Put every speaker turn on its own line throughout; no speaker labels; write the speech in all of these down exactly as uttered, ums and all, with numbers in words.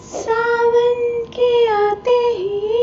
सावन के आते ही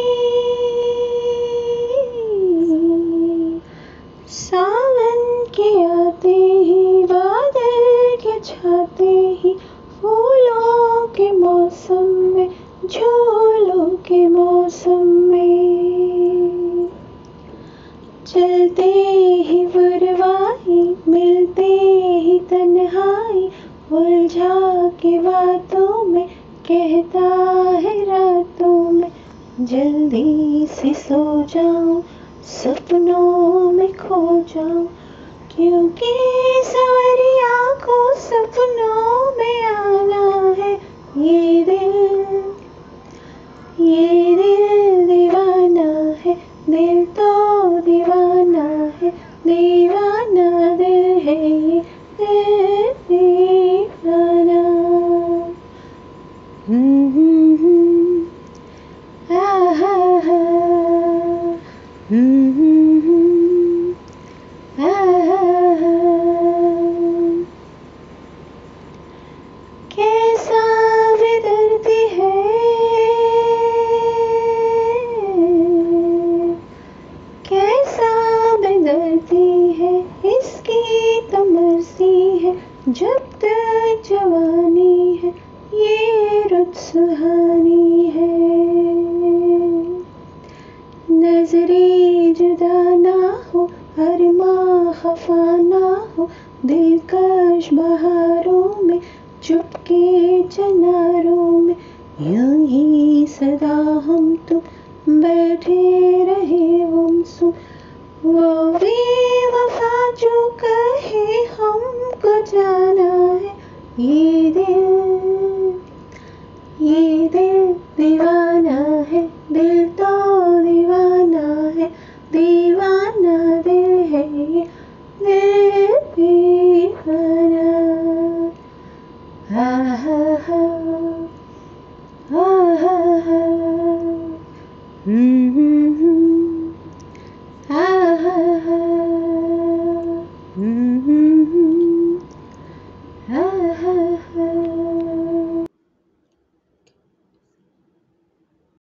सावन के आते ही बादल के छाते ही फूलों के मौसम में झूलों के मौसम में चलते ही बुरवाई मिलते ही तन्हाई उलझा के बातों में कहता है रातों में जल्दी से सो जाऊं सपनों में खो जाऊं क्योंकि सवरिया को सपनों में आना है। ये दिल ये दिल दीवाना है, दिल तो दीवाना है, दीवाना दिल है ये दिल दीवाना। हम्म हम्म आहा हा हम्म आहा हा कैसा बेदर्दी है कैसा बेदर्दी है इसकी तो मर्जी है जब तक जवानी है ये रुत सुहानी है। नजरे जुदा ना हो अरमा खफा ना हो दिलकश बहारों में चुपके चनारों में यूं ही सदा हम तुम बैठे रहे गुमसुम वो बेवफा जो कहे हमको जाना है। ये दिल